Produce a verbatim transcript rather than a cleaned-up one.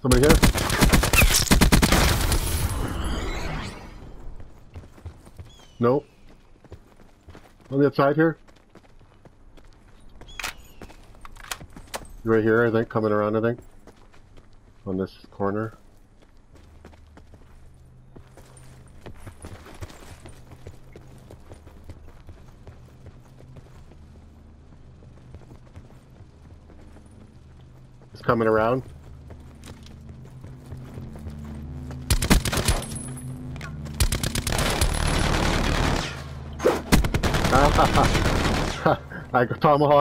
Somebody here? Nope. On the outside here? Right here, I think, coming around, I think. On this corner. It's coming around. I tomahawk.